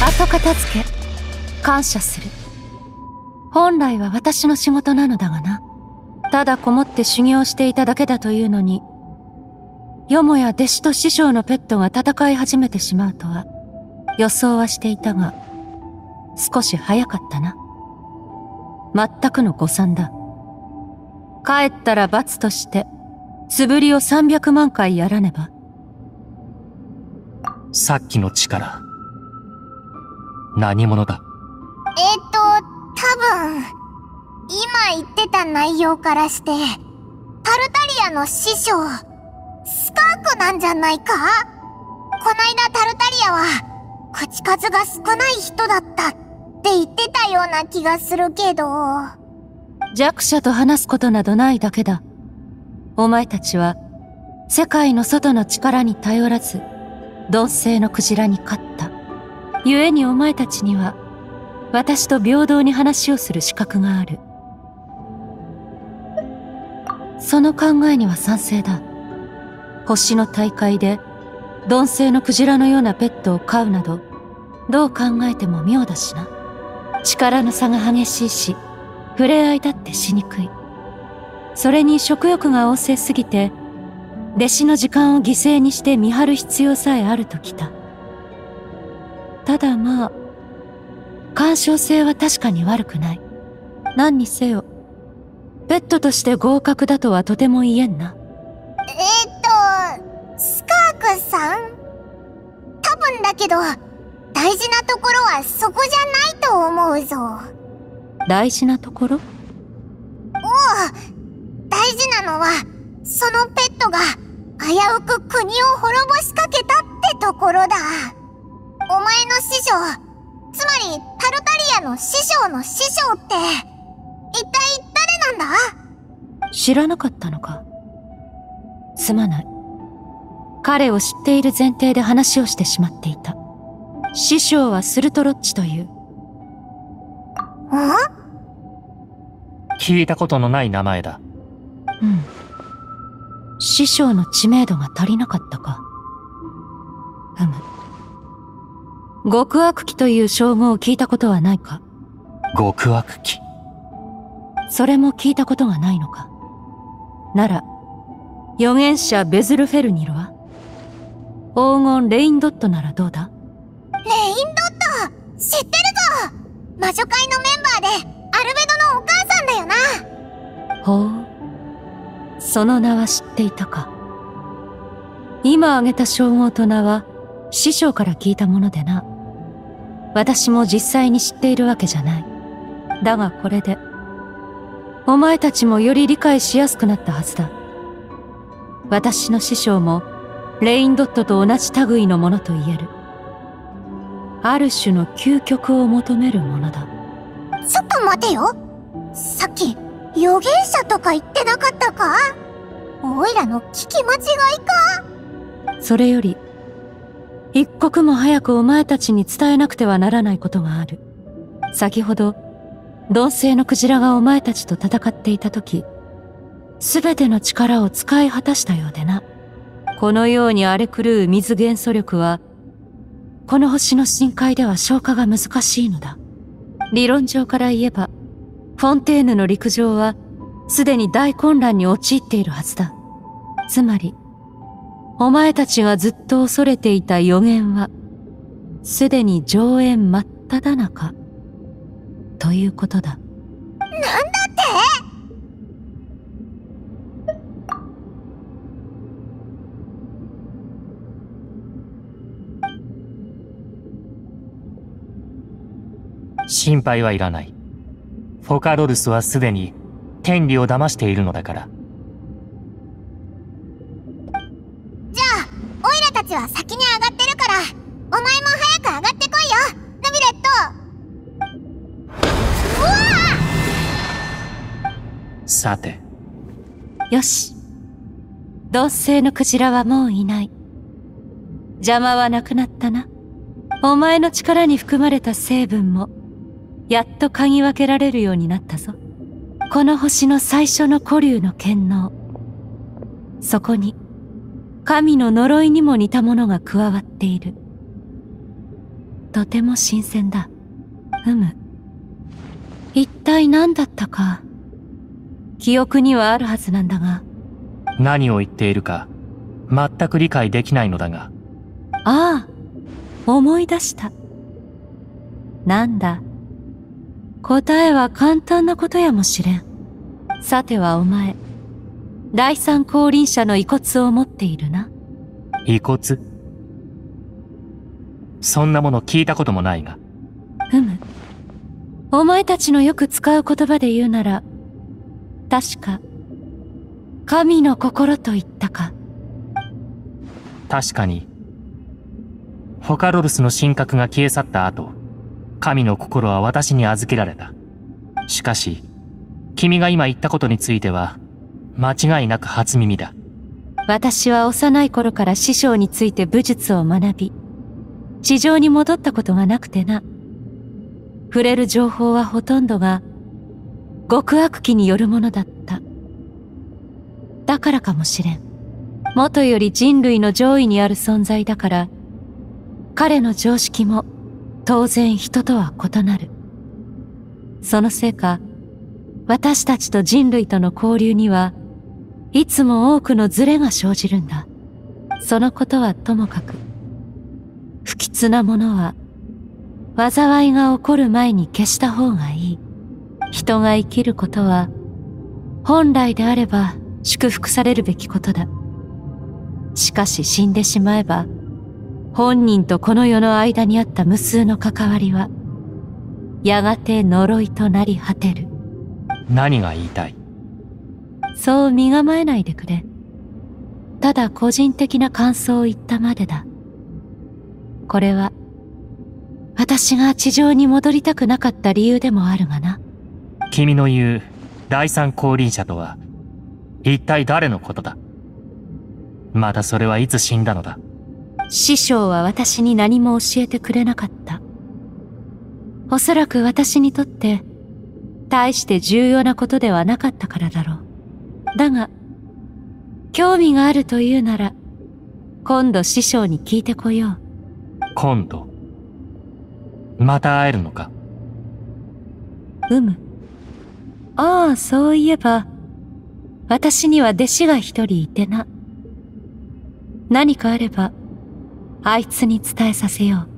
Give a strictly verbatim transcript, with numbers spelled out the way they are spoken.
後片付け、感謝する。本来は私の仕事なのだがな。ただこもって修行していただけだというのに、よもや弟子と師匠のペットが戦い始めてしまうとは、予想はしていたが、少し早かったな。全くの誤算だ。帰ったら罰として、素振りをさんびゃくまんかいやらねば。 さっきの力、何者だ？ えっと、多分、今言ってた内容からして、タルタリアの師匠、スカークなんじゃないか？こないだタルタリアは、口数が少ない人だったって言ってたような気がするけど。 弱者と話すことなどないだけだ。お前たちは、世界の外の力に頼らず、鈍性のクジラに勝った。故にお前たちには、私と平等に話をする資格がある。その考えには賛成だ。星の大会で、鈍性のクジラのようなペットを飼うなど、どう考えても妙だしな。力の差が激しいし、触れ合いだってしにくい。それに食欲が旺盛すぎて、弟子の時間を犠牲にして見張る必要さえあるときた。ただまあ、干渉性は確かに悪くない。何にせよ、ペットとして合格だとはとても言えんな。 えーっと、スカークさん？多分だけど、大事なところはそこじゃないと思うぞ。 大事なところ？おう、 大事なのは、そのペットが危うく国を滅ぼしかけたってところだ。お前の師匠、つまりタルタリアの師匠の師匠って、一体誰なんだ？ 知らなかったのか。すまない。彼を知っている前提で話をしてしまっていた。師匠はスルトロッチという。ん？ 聞いたことのない名前だ。 うん。師匠の知名度が足りなかったか。うむ。極悪鬼という称号を聞いたことはないか。 極悪鬼。 それも聞いたことがないのか。なら、預言者ベズルフェルニルは？黄金レインドットならどうだ？ レインドット知ってるぞ！魔女会のメンバーで、アルベドのお母さんだよな。 ほう。その名は知っていたか。今挙げた称号と名は、師匠から聞いたものでな。私も実際に知っているわけじゃない。だがこれで、お前たちもより理解しやすくなったはずだ。私の師匠も、レインドットと同じ類のものと言える。ある種の究極を求めるものだ。 ちょっと待てよ。さっき、預言者とか言ってなかったか？おいらの聞き間違いか？ それより、一刻も早くお前たちに伝えなくてはならないことがある。先ほど、鈍性のクジラがお前たちと戦っていたとき、すべての力を使い果たしたようでな。このように荒れ狂う水元素力は、この星の深海では消化が難しいのだ。理論上から言えば、フォンテーヌの陸上は、すでに大混乱に陥っているはずだ。つまり、お前たちがずっと恐れていた予言は、すでに上演真っ只中、ということだ。 なんだって心配はいらない。フォカドルスはすでに天理を騙しているのだから。 じゃあ、オイラたちは先に上がってるから、お前も早く上がってこいよ、ヌビレット。うわあ！さて。 よし。鈍性のクジラはもういない。邪魔はなくなったな。お前の力に含まれた成分も、やっと嗅ぎ分けられるようになったぞ。この星の最初の古竜の権能。そこに、神の呪いにも似たものが加わっている。 とても新鮮だ。うむ。一体何だったか、記憶にはあるはずなんだが。 何を言っているか、全く理解できないのだが。 ああ、思い出した。なんだ。答えは簡単なことやもしれん。さてはお前、第三降臨者の遺骨を持っているな。 遺骨？そんなもの聞いたこともないが。 うむ。お前たちのよく使う言葉で言うなら、確か、神の心と言ったか。 確かに、フォカロルスの神格が消え去った後、神の心は私に預けられた。しかし、君が今言ったことについては、間違いなく初耳だ。 私は幼い頃から師匠について武術を学び、地上に戻ったことがなくてな。触れる情報はほとんどが、極悪鬼によるものだった。だからかもしれん。もとより人類の上位にある存在だから、彼の常識も当然人とは異なる。そのせいか、私たちと人類との交流にはいつも多くのズレが生じるんだ。そのことはともかく、不吉なものは災いが起こる前に消した方がいい。人が生きることは本来であれば祝福されるべきことだ。しかし死んでしまえば、本人とこの世の間にあった無数の関わりはやがて呪いとなり果てる。 何が言いたい？ そう身構えないでくれ。ただ個人的な感想を言ったまでだ。これは私が地上に戻りたくなかった理由でもあるがな。 君の言う第三降臨者とは一体誰のことだ？またそれはいつ死んだのだ？ 師匠は私に何も教えてくれなかった。おそらく私にとって大して重要なことではなかったからだろう。だが興味があるというなら今度師匠に聞いてこよう。 今度また会えるのか？ うむ。ああ、そういえば私には弟子が一人いてな。何かあればあいつに伝えさせよう。